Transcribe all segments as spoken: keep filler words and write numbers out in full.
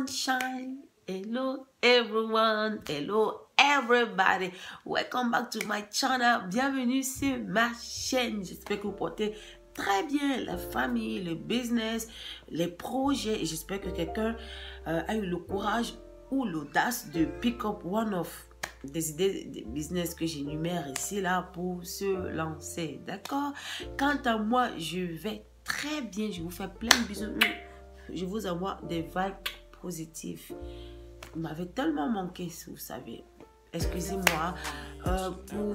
sunshine. Hello everyone, hello everybody. Welcome back to my channel. Bienvenue sur ma chaîne. J'espère que vous portez très bien la famille, le business, les projets. Et j'espère que quelqu'un euh, a eu le courage ou l'audace de pick up one of des idées de business que j'énumère ici là pour se lancer. D'accord? Quant à moi, je vais très bien. Je vous fais plein de bisous. Je vous envoie des vibes positives. Vous m'avez tellement manqué, vous savez. Excusez-moi euh, pour,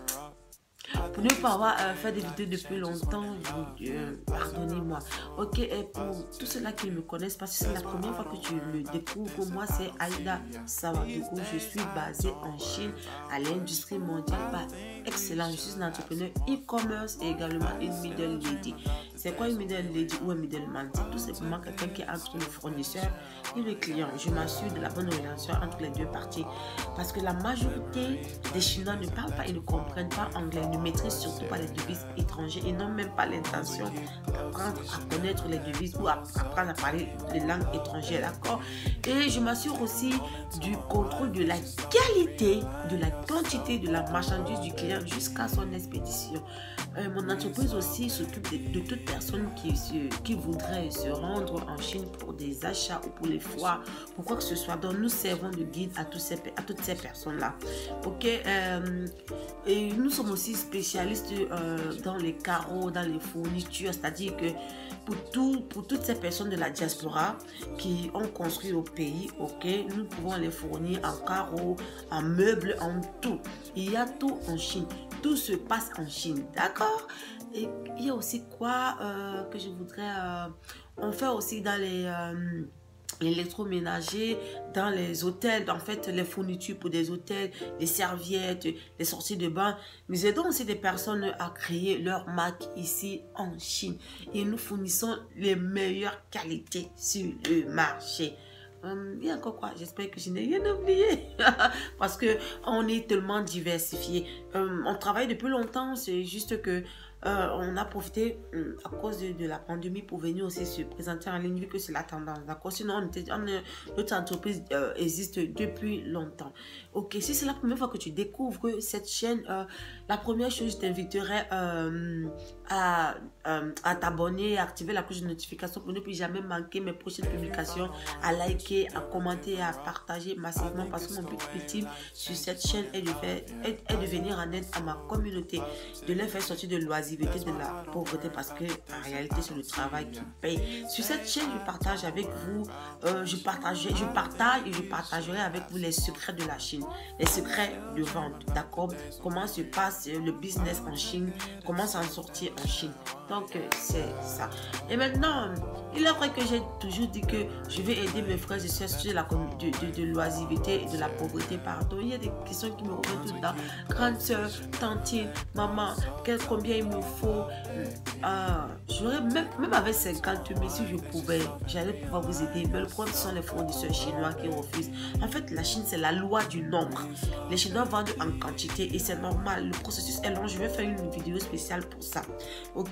pour ne pas avoir euh, fait des vidéos depuis longtemps. Euh, Pardonnez-moi. Ok, et pour tous ceux-là qui me connaissent, parce que c'est la première fois que tu le découvres, moi c'est Aïda Savadougou. Je suis basée en Chine à l'industrie mondiale. Bah, excellent, je suis une entrepreneur e-commerce et également une middle lady. C'est quoi une middle lady ou un middleman? C'est tout simplement quelqu'un qui est entre le fournisseur et le client. Je m'assure de la bonne relation entre les deux parties. Parce que la majorité des Chinois ne parlent pas et ne comprennent pas anglais, ne maîtrisent surtout pas les devises étrangères et n'ont même pas l'intention d'apprendre à connaître les devises ou à apprendre à parler les langues étrangères. D'accord? Et je m'assure aussi du contrôle de la qualité, de la quantité de la marchandise du client jusqu'à son expédition. Euh, mon entreprise aussi s'occupe de, de toute personne qui, se, qui voudrait se rendre en Chine pour des achats ou pour les foires, pour quoi que ce soit. Donc, nous servons de guide à, tous ces, à toutes ces personnes-là. Ok. Euh, et nous sommes aussi spécialistes euh, dans les carreaux, dans les fournitures, c'est-à-dire que pour, tout, pour toutes ces personnes de la diaspora qui ont construit au pays, ok, nous pouvons les fournir en carreaux, en meubles, en tout. Il y a tout en Chine. Tout se passe en Chine, d'accord? Et il y a aussi quoi euh, que je voudrais... Euh, on fait aussi dans les... Euh, l'électroménager, dans les hôtels, en fait, les fournitures pour des hôtels, les serviettes, les sorties de bain. Nous aidons aussi des personnes à créer leur marque ici en Chine. Et nous fournissons les meilleures qualités sur le marché. Hum, il y a encore quoi? J'espère que je n'ai rien oublié. Parce que on est tellement diversifié. Hum, on travaille depuis longtemps. C'est juste que euh, on a profité hum, à cause de, de la pandémie pour venir aussi se présenter en ligne vu que c'est la tendance. D'accord? Sinon, on était, on, notre entreprise euh, existe depuis longtemps. Ok, si c'est la première fois que tu découvres cette chaîne, euh, la première chose, je t'inviterai euh, à, euh, à t'abonner, à activer la cloche de notification pour ne plus jamais manquer mes prochaines publications, à liker, à commenter et à partager massivement parce que mon but ultime sur cette chaîne est de, faire, est, est de venir en aide à ma communauté, de les faire sortir de l'oisiveté, de la pauvreté parce que en réalité c'est le travail qui paye. Sur cette chaîne, je partage avec vous, euh, je, partage, je partage et je partagerai avec vous les secrets de la Chine, les secrets de vente, d'accord? Comment se passe le business en Chine, comment s'en sortir en Chine. Donc c'est ça. Et maintenant, il est vrai que j'ai toujours dit que je vais aider mes frères et sœurs sur la de, de, de l'oisiveté et de la pauvreté. Pardon, il y a des questions qui me reviennent tout le temps. Grande sœur, tantine, maman, quel, combien il me faut? euh, J'aurais même, même avec cinquante mille, si je pouvais, j'allais pouvoir vous aider. Mais le problème, ce sont les fournisseurs chinois qui refusent. En fait, la Chine, c'est la loi du nombre. Les Chinois vendent en quantité et c'est normal. Le processus est long. Je vais faire une vidéo spéciale pour ça. Ok.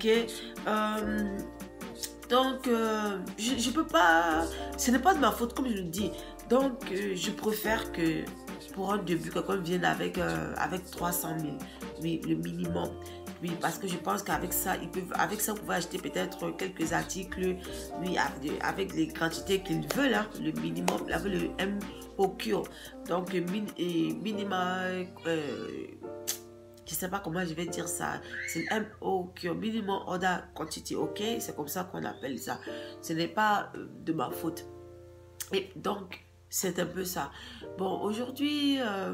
Euh, donc, euh, je ne peux pas... Ce n'est pas de ma faute, comme je le dis. Donc, euh, je préfère que pour un début, quelqu'un vienne avec, euh, avec trois cent mille. Oui, le minimum. Oui, parce que je pense qu'avec ça, ils peuvent, avec ça, vous pouvez acheter peut-être quelques articles, oui, avec, avec les quantités qu'ils veulent, hein, le minimum, avec le M O Q. Donc, min, et minimum... Euh, je ne sais pas comment je vais dire ça. C'est le M O Q, Minimum Order Quantity, ok? C'est comme ça qu'on appelle ça. Ce n'est pas euh, de ma faute. Et donc, c'est un peu ça. Bon, aujourd'hui, euh,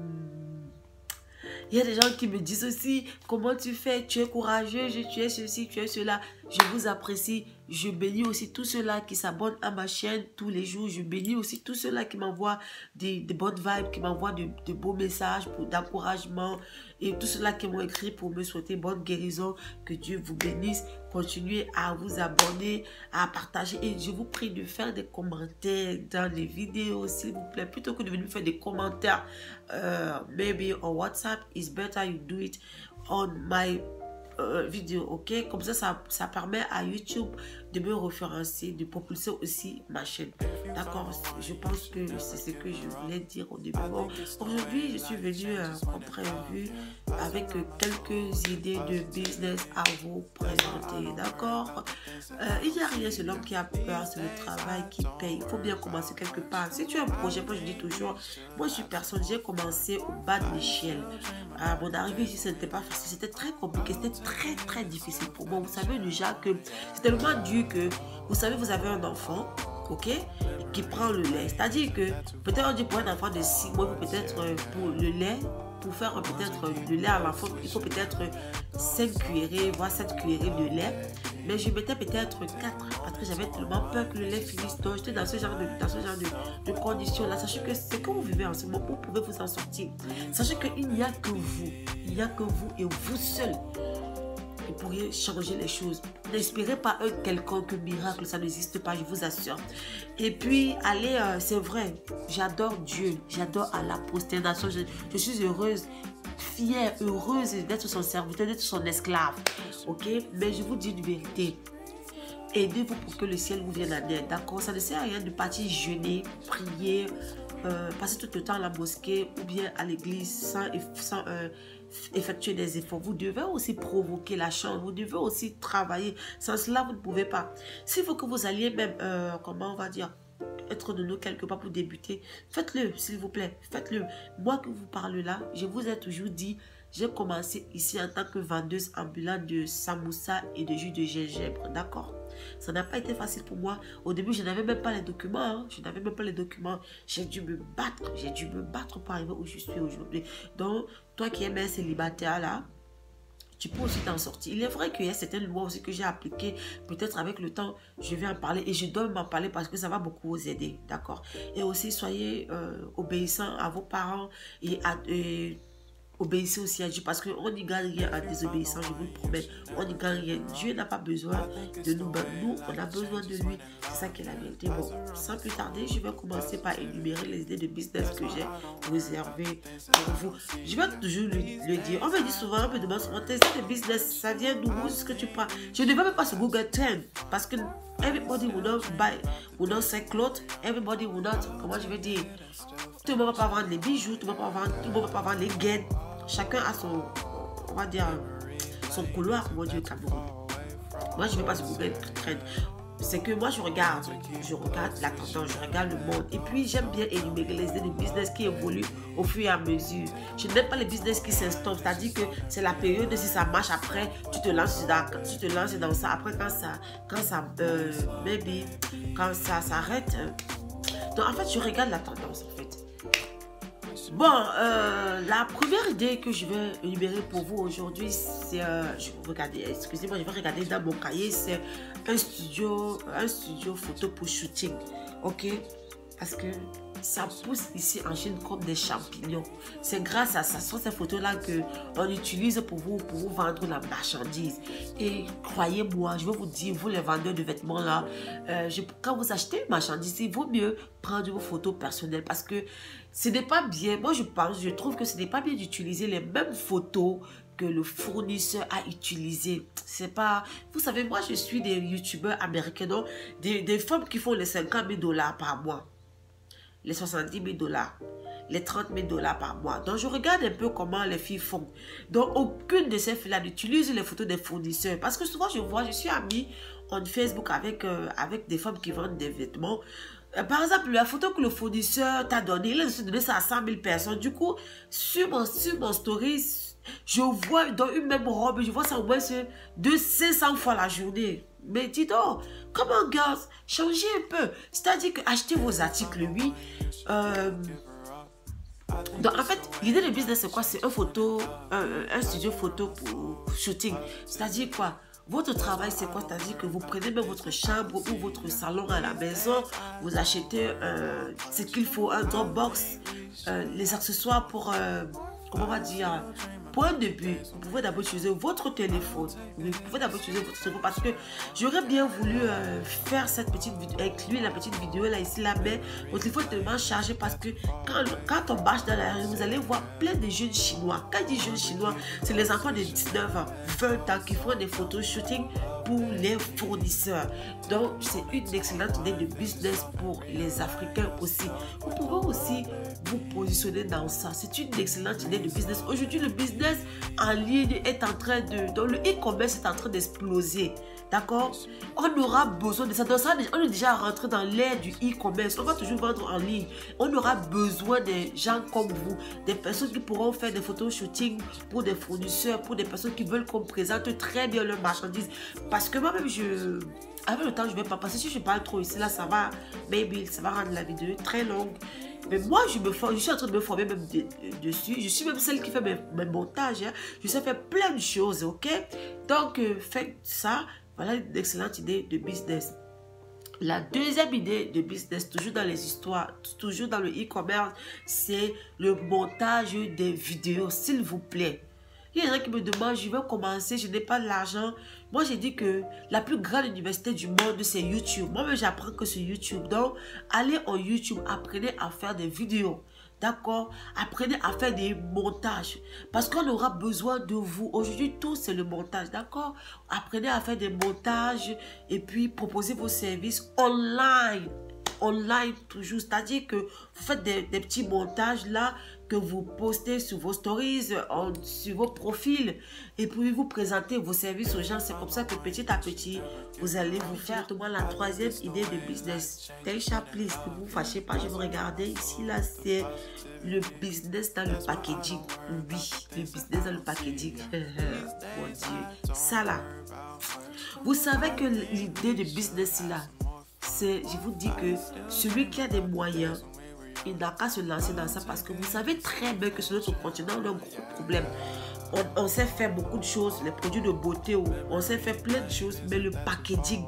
il y a des gens qui me disent aussi, comment tu fais? Tu es courageux, tu es ceci, tu es cela. Je vous apprécie. Je bénis aussi tous ceux-là qui s'abonnent à ma chaîne tous les jours. Je bénis aussi tous ceux-là qui m'envoient des, des bonnes vibes, qui m'envoient de, de beaux messages d'encouragement. Et tous ceux-là qui m'ont écrit pour me souhaiter bonne guérison. Que Dieu vous bénisse. Continuez à vous abonner, à partager. Et je vous prie de faire des commentaires dans les vidéos, s'il vous plaît. Plutôt que de venir faire des commentaires, uh, maybe on WhatsApp, it's better you do it on my... Euh, vidéo, ok? Comme ça, ça, ça permet à YouTube de me référencer, de propulser aussi ma chaîne. D'accord? Je pense que c'est ce que je voulais dire au début. Bon, aujourd'hui, je suis venue, euh, comme prévu, avec quelques idées de business à vous présenter. D'accord? Euh, il n'y a rien sur l'homme qui a peur, c'est le travail qui paye. Il faut bien commencer quelque part. Si tu as un projet, moi je dis toujours, moi je suis personne, j'ai commencé au bas de l'échelle. À mon arrivée ici, ce n'était pas facile, c'était très compliqué, c'était très très difficile pour moi. Vous savez déjà que c'est tellement dur que, vous savez, vous avez un enfant, ok, qui prend le lait. C'est-à-dire que peut-être on dit pour un enfant de six mois, peut-être pour le lait, pour faire peut-être le lait à l'enfant, il faut peut-être cinq cuillerées, voire sept cuillerées de lait. Mais je mettais peut-être quatre parce que j'avais tellement peur que le lait finisse. Donc j'étais dans ce genre de, dans ce genre de, de conditions-là. Sachez que c'est que vous vivez en ce moment, vous pouvez vous en sortir. Sachez qu'il n'y a que vous, il n'y a que vous et vous seul. Vous pourriez changer les choses. N'espérez pas un quelconque miracle, ça n'existe pas, je vous assure. Et puis, allez, euh, c'est vrai, j'adore Dieu, j'adore Allah, prosternation, je, je suis heureuse, fière, heureuse d'être son serviteur, d'être son esclave. Ok? Mais je vous dis une vérité. Aidez-vous pour que le ciel vous vienne en aide. D'accord? Ça ne sert à rien de partir jeûner, prier, euh, passer tout le temps à la mosquée ou bien à l'église sans, sans euh, effectuer des efforts. Vous devez aussi provoquer la chance. Vous devez aussi travailler. Sans cela, vous ne pouvez pas. S'il faut que vous alliez même, euh, comment on va dire, être de nous quelque part pour débuter, faites-le, s'il vous plaît. Faites-le. Moi que vous parle là, je vous ai toujours dit, j'ai commencé ici en tant que vendeuse ambulante de samoussa et de jus de gingembre. D'accord? Ça n'a pas été facile pour moi. Au début, je n'avais même pas les documents. Hein. Je n'avais même pas les documents. J'ai dû me battre. J'ai dû me battre pour arriver où je suis aujourd'hui. Donc, toi qui es un célibataire là, tu peux aussi t'en sortir. Il est vrai qu'il y a certaines lois aussi que j'ai appliquées. Peut-être avec le temps, je vais en parler. Et je dois m'en parler parce que ça va beaucoup vous aider. D'accord? Et aussi, soyez euh, obéissants à vos parents et à... Et obéissez aussi à Dieu parce qu'on n'y gagne rien en désobéissant, je vous le promets. On n'y gagne rien. Dieu n'a pas besoin de nous, même nous, on a besoin de lui. C'est ça qui est la vérité. Bon, sans plus tarder, je vais commencer par énumérer les idées de business que j'ai réservées pour vous. Je vais toujours le, le dire. On me dit souvent, on me demande souvent, tes idées de business, ça vient d'où? Ce que tu prends? Je ne vais même pas sur Google Trends parce que everybody will not buy, will not sell clothes, everybody will not, comment je vais dire, tout le monde ne va pas vendre les bijoux, tout le monde ne va pas vendre, tout le monde va pas vendre les gaines. Chacun a son, on va dire, son couloir, mon Dieu, Cameroun. Moi, je ne vais pas sur Google Trends. C'est que moi, je regarde, je regarde la tendance, je regarde le monde. Et puis, j'aime bien énumérer les idées de business qui évoluent au fur et à mesure. Je n'aime pas les business qui s'instompent. C'est-à-dire que c'est la période, si ça marche après, tu te lances dans, tu te lances dans ça. Après, quand ça, quand ça, euh, maybe, quand ça s'arrête. Donc, en fait, je regarde la tendance, en fait. Bon, euh, la première idée que je vais énumérer pour vous aujourd'hui, c'est, euh, je vais regarder, excusez-moi, je vais regarder dans mon cahier, c'est un studio, un studio photo pour shooting, ok? Parce que ça pousse ici en Chine comme des champignons. C'est grâce à ça, ce sont ces photos-là qu'on utilise pour vous, pour vous vendre la marchandise. Et croyez-moi, je vais vous dire, vous les vendeurs de vêtements là, euh, je, quand vous achetez une marchandise, il vaut mieux prendre vos photos personnelles parce que ce n'est pas bien. Moi, je pense, je trouve que ce n'est pas bien d'utiliser les mêmes photos que le fournisseur a utilisé. C'est pas... Vous savez, moi, je suis des youtubeurs américains, donc, des, des femmes qui font les cinquante mille dollars par mois, les soixante-dix mille dollars, les trente mille dollars par mois. Donc, je regarde un peu comment les filles font. Donc, aucune de ces filles-là n'utilise les photos des fournisseurs. Parce que souvent, je vois, je suis amie en Facebook avec, euh, avec des femmes qui vendent des vêtements. Euh, par exemple, la photo que le fournisseur t'a donnée, il a donné ça à cent mille personnes. Du coup, sur mon, sur mon story, je vois dans une même robe, je vois ça au moins de cinq cents fois la journée. Mais dis donc, comment gars, changez un peu. C'est-à-dire que achetez vos articles, oui. Euh, donc en fait, l'idée de business c'est quoi? C'est un photo, un, un studio photo pour shooting. C'est-à-dire quoi? Votre travail c'est quoi? C'est-à-dire que vous prenez même votre chambre ou votre salon à la maison, vous achetez euh, ce qu'il faut, un Dropbox, euh, les accessoires pour, euh, comment on va dire, pour un début, vous pouvez d'abord utiliser votre téléphone. Vous pouvez d'abord utiliser votre téléphone parce que j'aurais bien voulu euh, faire cette petite vidéo, inclure la petite vidéo là, ici, là, mais votre téléphone est tellement chargé parce que quand, quand on marche dans la rue, vous allez voir plein de jeunes chinois. Quand je dis jeunes chinois, c'est les enfants de dix-neuf ans, vingt ans qui font des photos shooting pour les fournisseurs. Donc, c'est une excellente idée de business pour les Africains aussi. Vous pouvez aussi vous positionner dans ça. C'est une excellente idée de business. Aujourd'hui, le business en ligne est en train de... Donc, le e-commerce est en train d'exploser. D'accord? On aura besoin de ça. Donc, ça. On est déjà rentré dans l'ère du e-commerce. On va toujours vendre en ligne. On aura besoin des gens comme vous, des personnes qui pourront faire des photos shooting pour des fournisseurs, pour des personnes qui veulent qu'on présente très bien leurs marchandises. Parce que moi-même, je... avec le temps, je ne vais pas passer. Si je parle trop ici, là, ça va, maybe, ça va rendre la vidéo très longue. Mais moi, je, me forme, je suis en train de me former même de, de, dessus. Je suis même celle qui fait mes, mes montages. Hein. Je sais faire plein de choses, ok? Donc, euh, faites ça. Voilà une excellente idée de business. La deuxième idée de business, toujours dans les histoires, toujours dans le e-commerce, c'est le montage des vidéos, s'il vous plaît. Il y a des gens qui me demandent, je veux commencer, je n'ai pas de l'argent. Moi, j'ai dit que la plus grande université du monde, c'est YouTube. Moi-même, j'apprends que sur YouTube. Donc, allez en YouTube, apprenez à faire des vidéos. D'accord? Apprenez à faire des montages. Parce qu'on aura besoin de vous. Aujourd'hui, tout, c'est le montage. D'accord? Apprenez à faire des montages et puis proposez vos services online. Online toujours. C'est-à-dire que vous faites des, des petits montages là que vous postez sur vos stories, en, sur vos profils. Et puis vous présentez vos services aux gens. C'est comme ça que petit à petit, vous allez vous faire. La troisième idée de business. Taisha, please, ne vous fâchez pas. Je vais regarder ici, là, c'est le business dans le packaging. Oui, le business dans le packaging. Mon Dieu. Ça là. Vous savez que l'idée de business là, c'est, je vous dis que celui qui a des moyens, il n'a qu'à se lancer dans ça parce que vous savez très bien que sur notre continent, on a un gros problème. On, on sait faire beaucoup de choses, les produits de beauté, on sait faire plein de choses, mais le packaging,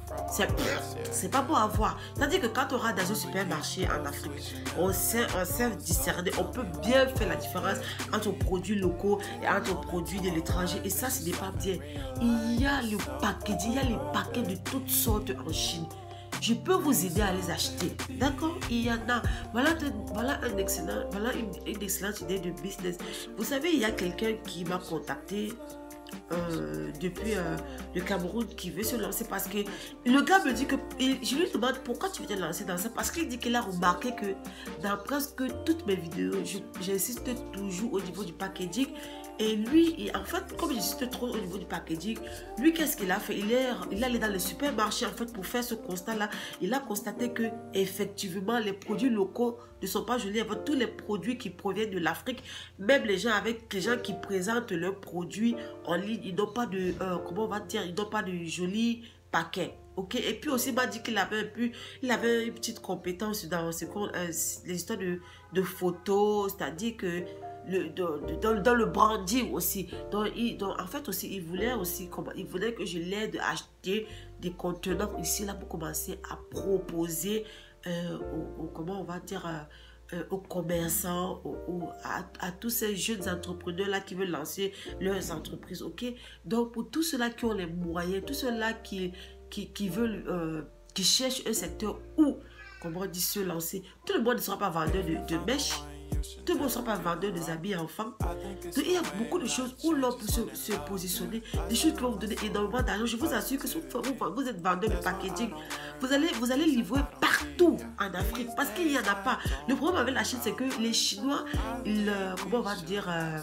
c'est pas bon à voir. C'est-à-dire que quand on aura dans un supermarché en Afrique, on sait, on sait discerner, on peut bien faire la différence entre produits locaux et entre produits de l'étranger. Et ça, ce n'est pas bien. Il y a le packaging, il y a les paquets de toutes sortes en Chine. Je peux vous aider à les acheter. D'accord? Il y en a. Voilà, voilà, un excellent, voilà une, une excellente idée de business. Vous savez, il y a quelqu'un qui m'a contacté euh, depuis euh, le Cameroun qui veut se lancer parce que le gars me dit que... Je lui demande pourquoi tu veux te lancer dans ça. Parce qu'il dit qu'il a remarqué que dans presque toutes mes vidéos, j'insiste toujours au niveau du packaging. Et lui, il, en fait, comme j'insiste trop au niveau du packaging, lui, qu'est-ce qu'il a fait? Il est, il est allé dans le supermarché, en fait, pour faire ce constat-là. Il a constaté que, effectivement, les produits locaux ne sont pas jolis. Avec tous les produits qui proviennent de l'Afrique, même les gens avec les gens qui présentent leurs produits en ligne, ils n'ont pas de, euh, comment on va dire, ils n'ont pas de jolis paquets. Ok, et puis aussi, il m'a dit qu'il avait un peu, il avait une petite compétence dans ce qu'on, euh, les histoires de, de photos, c'est-à-dire que Le, dans, dans, dans le branding aussi. Donc, il, donc, en fait aussi, il voulait aussi, comment, il voulait que je l'aide à acheter des contenants ici, là, pour commencer à proposer euh, aux, aux, comment on va dire, euh, euh, aux commerçants, aux, aux, à, à tous ces jeunes entrepreneurs-là qui veulent lancer leurs entreprises, ok? Donc, pour tous ceux-là qui ont les moyens, tous ceux-là qui, qui, qui veulent, euh, qui cherchent un secteur où, comment on dit, se lancer, tout le monde ne sera pas vendeur de, de mèches. Tout le monde ne sont pas vendeurs des habits enfants. Donc, il y a beaucoup de choses où l'on peut se, se positionner, des choses qui vont vous donner énormément d'argent. Je vous assure que si vous, vous êtes vendeur de packaging, vous allez, vous allez livrer partout en Afrique parce qu'il n'y en a pas. Le problème avec la Chine, c'est que les Chinois, ils, comment on va dire, euh,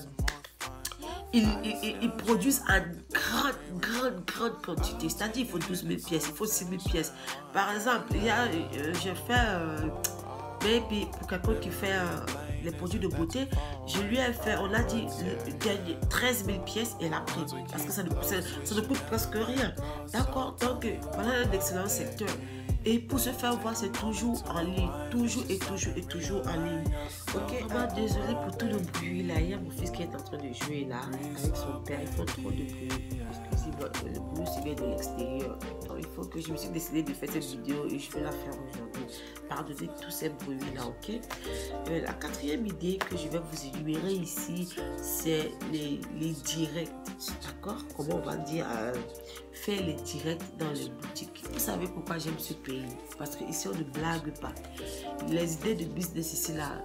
Ils, ils, ils produisent en grande, grande, grande quantité. C'est-à-dire, il faut douze mille pièces, il faut six mille pièces. Par exemple, il y a, euh, j'ai fait, euh, maybe, pour quelqu'un qui fait euh, les produits de beauté, je lui ai fait, on a dit, le dernier, treize mille pièces et la pris. Parce que ça ne, ça, ça ne coûte presque rien. D'accord? Donc, voilà un excellent secteur. Et pour se faire voir, c'est toujours en ligne. Toujours et toujours et toujours en ligne. Ok, vraiment désolé pour tout le bruit là. Il y a mon fils qui est en train de jouer là avec son père. Il faut trop de bruit. Excusez-moi, le bruit c'est bien de l'extérieur. Donc il faut que je me suis décidé de faire cette vidéo et je vais la faire aujourd'hui. Pardonnez tous ces bruits là, ok. Euh, la quatrième idée que je vais vous énumérer ici, c'est les, les directs. D'accord? Comment on va dire euh, faire les directs dans les boutiques. Vous savez pourquoi j'aime ce pays? Parce qu'ici on ne blague pas. Les idées de business ici là,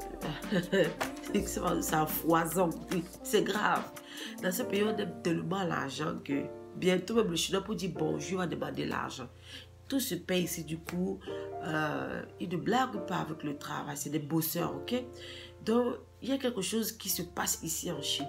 ça foisonne. C'est grave. Dans ce pays on aime tellement l'argent que bientôt même le Chinois pour dire bonjour va demander l'argent. Tout se paye ici du coup. Euh, ils ne blaguent pas avec le travail, c'est des bosseurs, ok? Donc, il y a quelque chose qui se passe ici en Chine.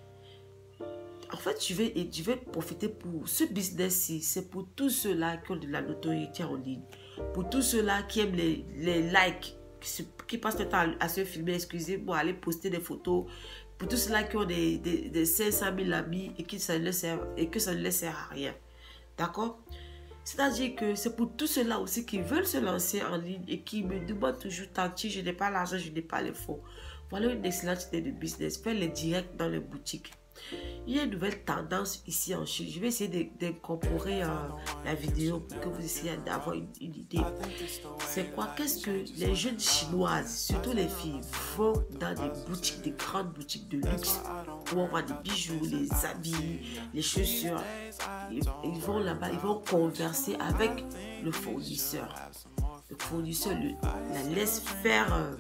En fait, je vais, je vais profiter pour ce business-ci. C'est pour tous ceux-là qui ont de la notoriété en ligne. Pour tous ceux-là qui aiment les, les likes, qui, se, qui passent le temps à, à se filmer, excusez-moi, aller poster des photos. Pour tous ceux-là qui ont des, des, des cinq cent mille amis et, qui, ça ne les sert, et que ça ne les sert à rien. D'accord? C'est-à-dire que c'est pour tous ceux-là aussi qui veulent se lancer en ligne et qui me demandent toujours, Tanti, je n'ai pas l'argent, je n'ai pas les fonds. Voilà une excellente idée de business. Faire les directs dans les boutiques. Il y a une nouvelle tendance ici en Chine. Je vais essayer d'incorporer euh, la vidéo pour que vous essayiez d'avoir une, une idée. C'est quoi? Qu'est-ce que les jeunes chinoises, surtout les filles, vont dans des boutiques, des grandes boutiques de luxe où on voit des bijoux, les habits, les chaussures. Ils, ils vont là-bas, ils vont converser avec le fournisseur. Le fournisseur le, la laisse faire euh,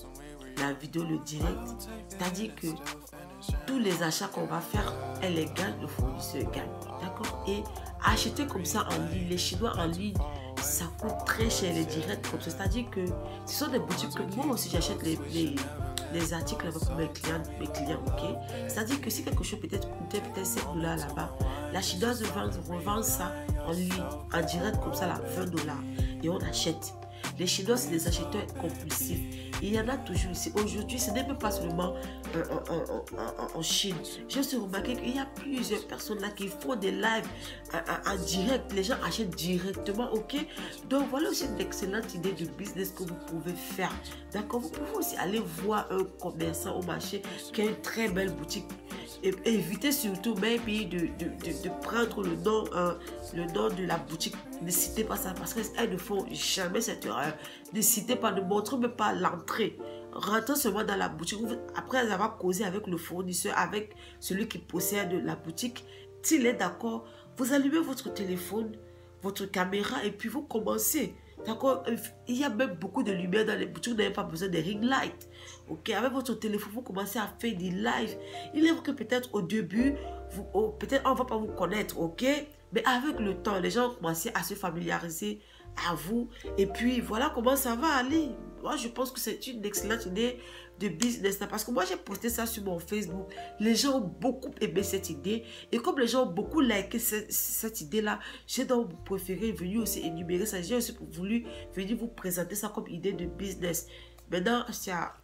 la vidéo, le direct. C'est-à-dire que tous les achats qu'on va faire, elle les gagne, le fournisseur gagne. D'accord? Et acheter comme ça en ligne, les Chinois en ligne, ça coûte très cher les directs comme ça. C'est-à-dire que ce sont des boutiques que moi aussi j'achète les, les, les articles pour mes clients, mes clients, ok? C'est-à-dire que si quelque chose peut-être coûtait peut-être sept dollars là-bas, la Chinoise revend ça en ligne, en direct comme ça, là, vingt dollars. Et on achète. Les Chinois, c'est des acheteurs compulsifs. Il y en a toujours ici. Aujourd'hui, ce n'est même pas seulement euh, en, en, en, en Chine. J'ai aussi remarqué qu'il y a plusieurs personnes là qui font des lives en, en, en direct. Les gens achètent directement, ok? Donc, voilà aussi une excellente idée de business que vous pouvez faire. D'accord? Vous pouvez aussi aller voir un commerçant au marché qui a une très belle boutique. Et évitez surtout, même de, de, de, de prendre le nom, euh, le nom de la boutique. Ne citez pas ça parce qu'elles ne font jamais cette erreur. Ne citez pas, ne montrez même pas l'entrée. Rentrez seulement dans la boutique. Après avoir causé avec le fournisseur, avec celui qui possède la boutique, s'il est d'accord, vous allumez votre téléphone, votre caméra et puis vous commencez. D'accord? Il y a même beaucoup de lumière dans les boutiques, vous n'avez pas besoin de ring light. Ok? Avec votre téléphone, vous commencez à faire des lives. Il est vrai que peut-être au début, vous, oh, peut-être on ne va pas vous connaître, ok? Mais avec le temps, les gens commencent à se familiariser à vous. Et puis, voilà comment ça va aller. Moi, je pense que c'est une excellente idée de business. Parce que moi, j'ai posté ça sur mon Facebook. Les gens ont beaucoup aimé cette idée. Et comme les gens ont beaucoup liké cette, cette idée-là, j'ai donc préféré venir aussi énumérer ça. J'ai aussi voulu venir vous présenter ça comme idée de business. Maintenant, c'est à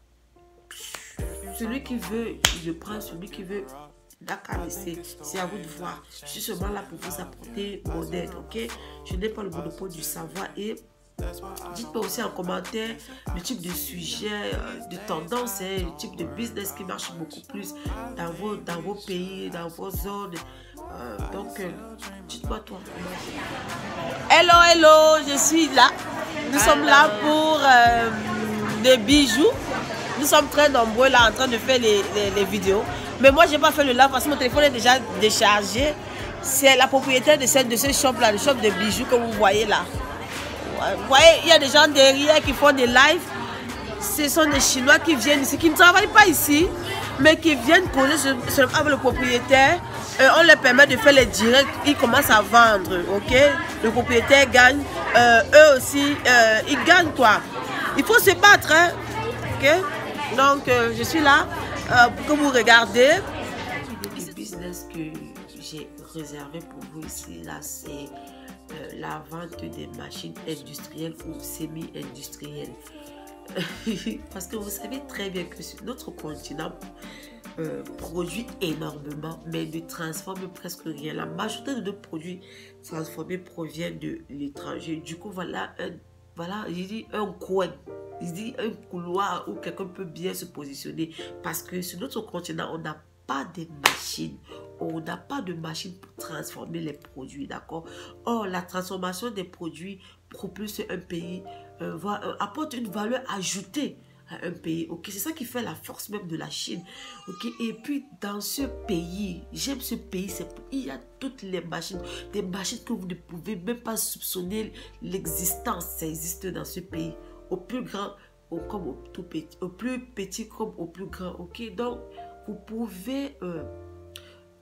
celui qui veut, il le prend. Celui qui veut, d'accord, c'est à vous de voir. Je suis seulement là pour vous apporter mon aide, ok? Je n'ai pas le monopole du savoir. Et dites-moi aussi en commentaire le type de sujet, euh, de tendance, hein, le type de business qui marche beaucoup plus dans vos, dans vos pays, dans vos zones. Euh, donc, euh, dites-moi toi. Hello, hello, je suis là. Nous hello. sommes là pour euh, des bijoux. Nous sommes très nombreux là en train de faire les, les, les vidéos. Mais moi, je n'ai pas fait le live parce que mon téléphone est déjà déchargé. C'est la propriétaire de, cette, de ce shop-là, le shop de bijoux que vous voyez là. Vous voyez, il y a des gens derrière qui font des lives. Ce sont des Chinois qui viennent ici, qui ne travaillent pas ici, mais qui viennent causer avec le propriétaire. Euh, on leur permet de faire les directs. Ils commencent à vendre, ok? Le propriétaire gagne. Euh, eux aussi, euh, ils gagnent quoi? Il faut se battre, hein? Ok? Donc, euh, je suis là. Euh, pour que vous regardez. Le business que j'ai réservé pour vous ici, là, c'est euh, la vente des machines industrielles ou semi-industrielles. Parce que vous savez très bien que sur notre continent euh, produit énormément, mais ne transforme presque rien. La majorité de nos produits transformés proviennent de l'étranger. Du coup, voilà un, voilà, j'ai dit un coin. Il dit un couloir où quelqu'un peut bien se positionner. Parce que sur notre continent, on n'a pas de machines. On n'a pas de machines pour transformer les produits, d'accord? Or, la transformation des produits propulse un pays, euh, va, euh, apporte une valeur ajoutée à un pays. Ok, c'est ça qui fait la force même de la Chine. Ok, et puis dans ce pays, j'aime ce pays, c'est il y a toutes les machines, des machines que vous ne pouvez même pas soupçonner l'existence. Ça existe dans ce pays. Au plus grand au, comme au tout petit, au plus petit comme au plus grand, ok? Donc, vous pouvez, euh,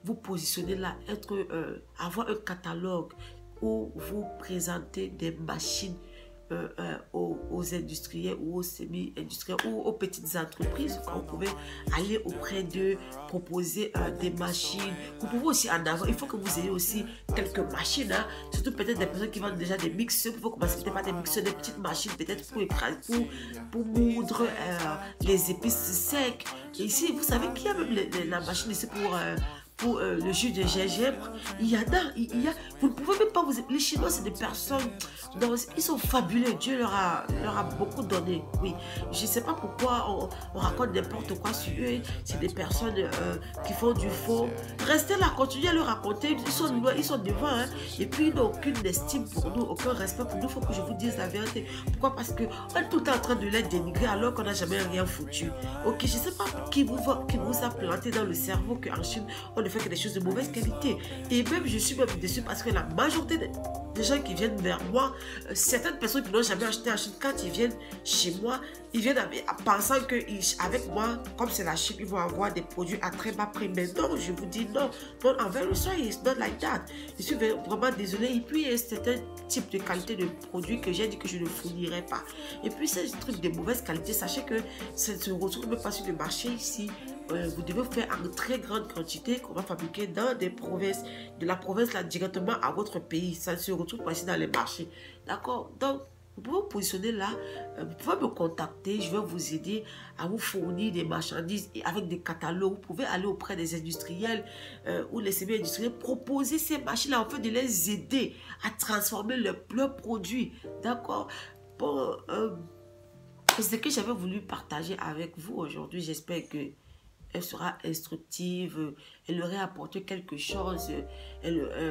vous positionner là, être, euh, avoir un catalogue où vous présentez des machines Euh, euh, aux, aux industriels ou aux semi-industriels ou aux petites entreprises. Vous pouvez aller auprès d'eux, proposer euh, des machines. Vous pouvez aussi en avoir. Il faut que vous ayez aussi quelques machines, hein. Surtout peut-être des personnes qui vendent déjà des mixeurs. Il faut commencer peut-être par des mixeurs, des petites machines, peut-être pour, pour, pour moudre euh, les épices secs. Et ici, vous savez qu'il y a même les, les, la machine ici pour... Euh, pour euh, le jus de gingembre, il y en a, il, il y a, vous ne pouvez même pas vous... Les Chinois, c'est des personnes, donc, ils sont fabuleux, Dieu leur a, leur a beaucoup donné, oui. Je ne sais pas pourquoi on, on raconte n'importe quoi sur eux, c'est des personnes euh, qui font du faux. Restez là, continuez à leur raconter, ils sont, ils sont devant, hein, et puis ils n'ont aucune estime pour nous, aucun respect pour nous, il faut que je vous dise la vérité. Pourquoi? Parce qu'on est tout le temps en train de les dénigrer alors qu'on n'a jamais rien foutu. Ok, je ne sais pas qui vous, qui vous a planté dans le cerveau qu'en Chine, on ne fait que des choses de mauvaise qualité. Et même, je suis même déçue parce que la majorité des, des gens qui viennent vers moi, euh, certaines personnes qui n'ont jamais acheté en Chine, quand ils viennent chez moi, ils viennent avec, en pensant qu'avec moi, comme c'est la Chine, ils vont avoir des produits à très bas prix. Mais non, je vous dis non. Non, envers le soin, it's not like that. Je suis vraiment désolée. Et puis, c'est un type de qualité de produit que j'ai dit que je ne fournirai pas. Et puis, c'est un truc de mauvaise qualité. Sachez que ça ne se retrouve même pas sur le marché ici. Euh, vous devez faire en très grande quantité qu'on va fabriquer dans des provinces, de la province là directement à votre pays. Ça ne se retrouve pas ici dans les marchés. D'accord? Donc, vous pouvez vous positionner là, euh, vous pouvez me contacter, je vais vous aider à vous fournir des marchandises et avec des catalogues. Vous pouvez aller auprès des industriels euh, ou les semi-industriels, proposer ces machines-là, en fait, de les aider à transformer leurs leurs produits. D'accord? Bon, euh, c'est ce que j'avais voulu partager avec vous aujourd'hui. J'espère que elle sera instructive, elle aurait apporté quelque chose. Elle, euh,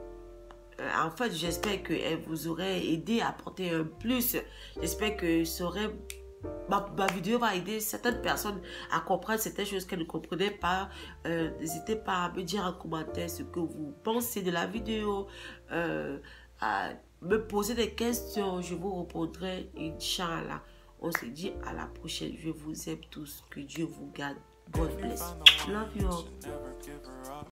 euh, en fait, j'espère qu'elle vous aurait aidé à apporter un plus. J'espère que ça aurait, ma, ma vidéo va aider certaines personnes à comprendre certaines choses qu'elles ne comprenaient pas. Euh, N'hésitez pas à me dire en commentaire ce que vous pensez de la vidéo, euh, à me poser des questions. Je vous répondrai, Inch'Allah. On se dit à la prochaine. Je vous aime tous. Que Dieu vous garde. God bless. Love you all.